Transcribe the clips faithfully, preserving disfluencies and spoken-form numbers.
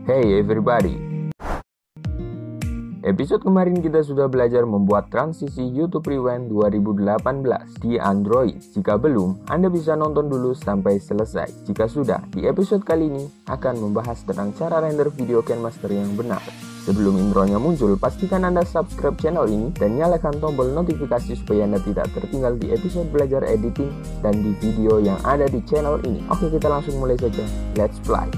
Hey everybody. Episode kemarin kita sudah belajar membuat transisi YouTube Rewind dua ribu delapan belas di Android. Jika belum, Anda bisa nonton dulu sampai selesai. Jika sudah, di episode kali ini akan membahas tentang cara render video KineMaster yang benar. Sebelum intronya muncul, pastikan Anda subscribe channel ini dan nyalakan tombol notifikasi supaya Anda tidak tertinggal di episode belajar editing dan di video yang ada di channel ini. Oke, kita langsung mulai saja. Let's play.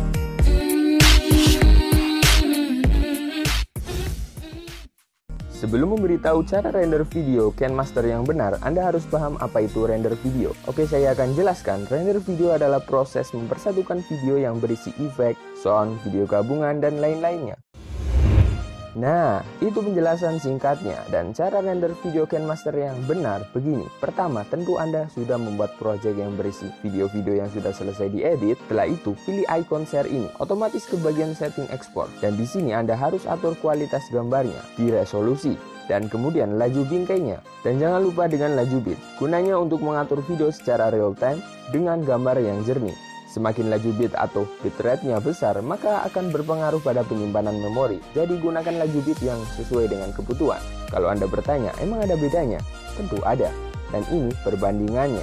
Sebelum memberitahu cara render video KineMaster yang benar, Anda harus paham apa itu render video. Oke, saya akan jelaskan. Render video adalah proses mempersatukan video yang berisi efek, sound, video gabungan, dan lain-lainnya. Nah, itu penjelasan singkatnya. Dan cara render video KineMaster yang benar begini. Pertama, tentu Anda sudah membuat project yang berisi video-video yang sudah selesai diedit. Setelah itu, pilih icon share ini. Otomatis ke bagian setting export. Dan di sini Anda harus atur kualitas gambarnya di resolusi. Dan kemudian laju bingkainya. Dan jangan lupa dengan laju bit. Gunanya untuk mengatur video secara real time dengan gambar yang jernih. Semakin laju bit atau bitrate-nya besar, maka akan berpengaruh pada penyimpanan memori. Jadi gunakan laju bit yang sesuai dengan kebutuhan. Kalau Anda bertanya, emang ada bedanya? Tentu ada. Dan ini perbandingannya.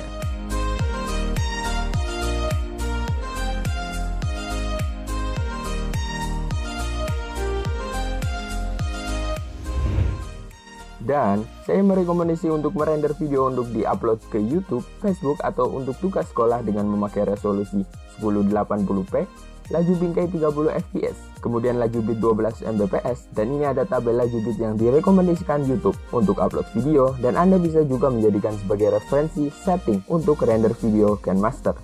Dan saya merekomendasi untuk merender video untuk diupload ke YouTube, Facebook, atau untuk tugas sekolah dengan memakai resolusi seribu delapan puluh p, laju bingkai tiga puluh f p s, kemudian laju bit dua belas megabit per detik, dan ini ada tabel laju bit yang direkomendasikan YouTube untuk upload video, dan Anda bisa juga menjadikan sebagai referensi setting untuk render video KineMaster.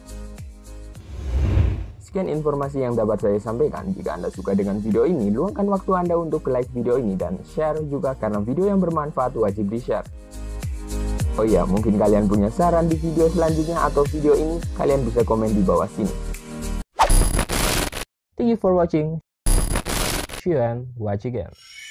Sekian informasi yang dapat saya sampaikan. Jika Anda suka dengan video ini, luangkan waktu Anda untuk like video ini dan share juga karena video yang bermanfaat wajib di-share. Oh iya, mungkin kalian punya saran di video selanjutnya atau video ini, kalian bisa komen di bawah sini. Thank you for watching. See you and watch again.